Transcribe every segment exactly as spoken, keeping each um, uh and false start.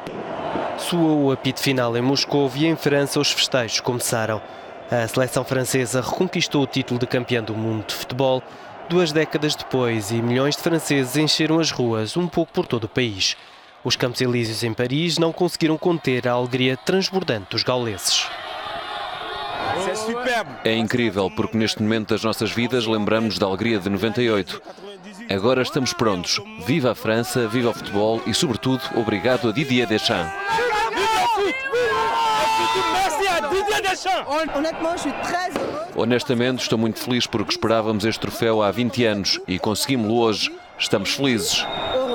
Soou o apito final em Moscou e em França os festejos começaram. A seleção francesa reconquistou o título de campeã do mundo de futebol duas décadas depois e milhões de franceses encheram as ruas um pouco por todo o país. Os Campos Elíseos em Paris não conseguiram conter a alegria transbordante dos gauleses. É incrível porque neste momento das nossas vidas lembramos da alegria de noventa e oito. Agora estamos prontos. Viva a França, viva o futebol e, sobretudo, obrigado a Didier Deschamps. Honestamente, estou muito feliz porque esperávamos este troféu há vinte anos e conseguimos-lo hoje. Estamos felizes.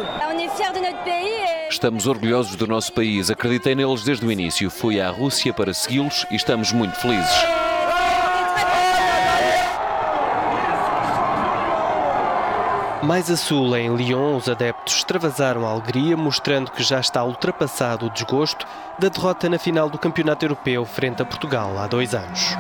Estamos orgulhosos do nosso país. Acreditei neles desde o início. Fui à Rússia para segui-los e estamos muito felizes. Mais a sul, em Lyon, os adeptos extravasaram a alegria, mostrando que já está ultrapassado o desgosto da derrota na final do Campeonato Europeu frente a Portugal há dois anos.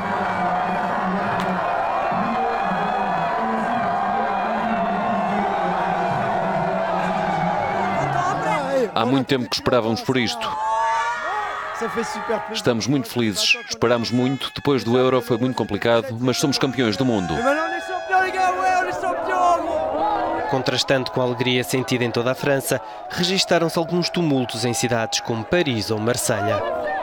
Há muito tempo que esperávamos por isto. Estamos muito felizes. Esperámos muito. Depois do Euro foi muito complicado, mas somos campeões do mundo. Contrastando com a alegria sentida em toda a França, registaram-se alguns tumultos em cidades como Paris ou Marselha.